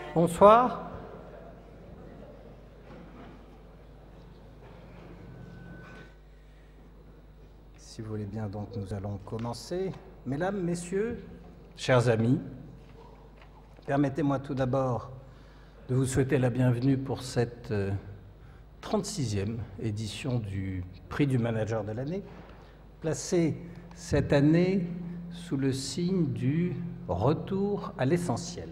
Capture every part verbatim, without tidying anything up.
Bonsoir. Si vous voulez bien, donc, nous allons commencer. Mesdames, Messieurs, chers amis, permettez-moi tout d'abord de vous souhaiter la bienvenue pour cette trente-sixième édition du Prix du Manager de l'année, placée cette année sous le signe du retour à l'essentiel.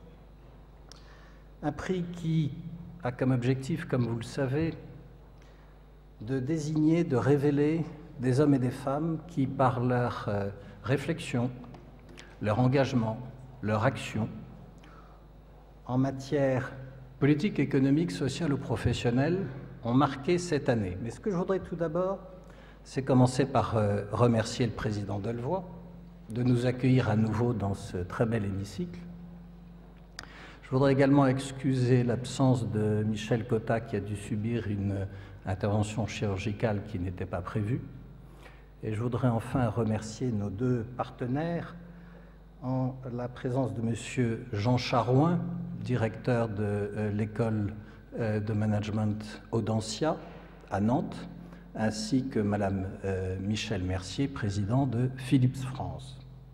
Un prix qui a comme objectif, comme vous le savez, de désigner, de révéler des hommes et des femmes qui, par leur euh, réflexion, leur engagement, leur action, en matière politique, économique, sociale ou professionnelle, ont marqué cette année. Mais ce que je voudrais tout d'abord, c'est commencer par euh, remercier le président Delevoye de nous accueillir à nouveau dans ce très bel hémicycle. Je voudrais également excuser l'absence de Michel Cotta qui a dû subir une intervention chirurgicale qui n'était pas prévue. Et je voudrais enfin remercier nos deux partenaires en la présence de M. Jean Charouin, directeur de euh, l'école euh, de management Audencia à Nantes, ainsi que Mme euh, Michèle Mercier, président de Philips France.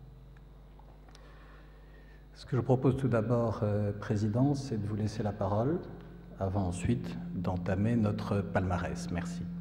Ce que je propose tout d'abord, euh, Président, c'est de vous laisser la parole, avant ensuite d'entamer notre palmarès. Merci.